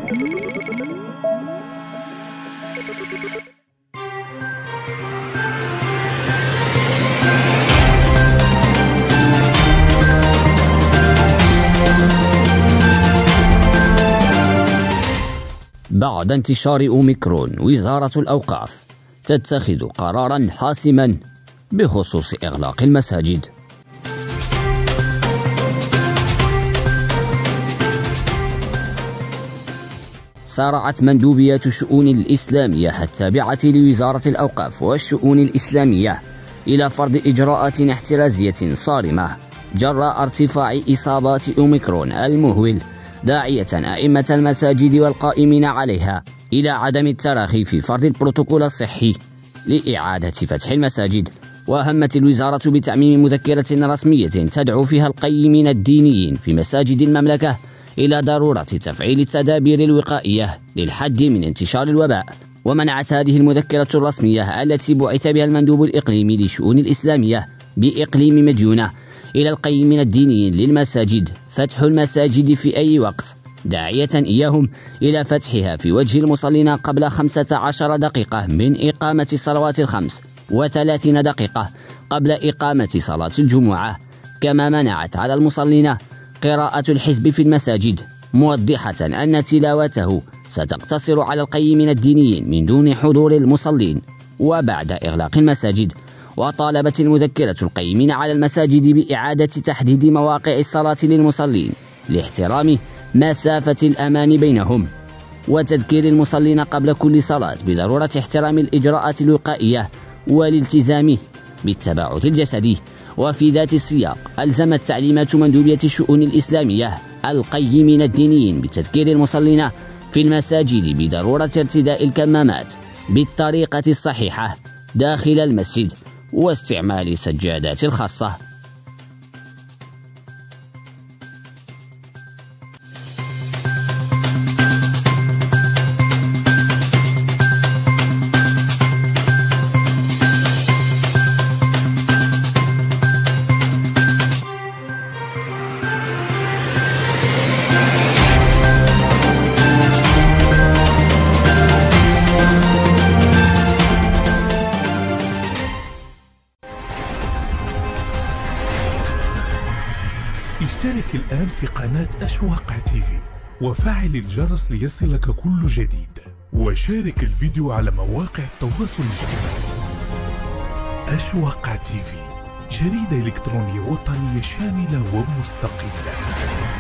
بعد انتشار أوميكرون، وزارة الأوقاف تتخذ قرارا حاسما بخصوص إغلاق المساجد. سارعت مندوبية الشؤون الإسلامية التابعة لوزارة الأوقاف والشؤون الإسلامية إلى فرض إجراءات احترازية صارمة جراء ارتفاع إصابات أوميكرون المهول، داعية أئمة المساجد والقائمين عليها إلى عدم التراخي في فرض البروتوكول الصحي لإعادة فتح المساجد. وهمت الوزارة بتعميم مذكرة رسمية تدعو فيها القيمين الدينيين في مساجد المملكة إلى ضرورة تفعيل التدابير الوقائية للحد من انتشار الوباء. ومنعت هذه المذكرة الرسمية التي بعث بها المندوب الإقليمي للشؤون الإسلامية بإقليم مديونة إلى القيمين الدينيين للمساجد فتح المساجد في أي وقت، داعية إياهم إلى فتحها في وجه المصلين قبل 15 دقيقة من إقامة الصلوات الخمس، و30 دقيقة قبل إقامة صلاة الجمعة. كما منعت على المصلين قراءة الحزب في المساجد، موضحة أن تلاوته ستقتصر على القيمين الدينيين من دون حضور المصلين وبعد إغلاق المساجد. وطالبت المذكرة القيمين على المساجد بإعادة تحديد مواقع الصلاة للمصلين لاحترام مسافة الأمان بينهم، وتذكير المصلين قبل كل صلاة بضرورة احترام الإجراءات الوقائية والالتزام بالتباعد الجسدي. وفي ذات السياق ألزمت تعليمات مندوبية الشؤون الإسلامية القيمين الدينيين بتذكير المصلين في المساجد بضرورة ارتداء الكمامات بالطريقة الصحيحة داخل المسجد واستعمال سجادات الخاصة. اشترك الآن في قناة أشواق تيفي وفعل الجرس ليصلك كل جديد، وشارك الفيديو على مواقع التواصل الاجتماعي. أشواق تيفي، جريدة إلكترونية وطنية شاملة ومستقلة.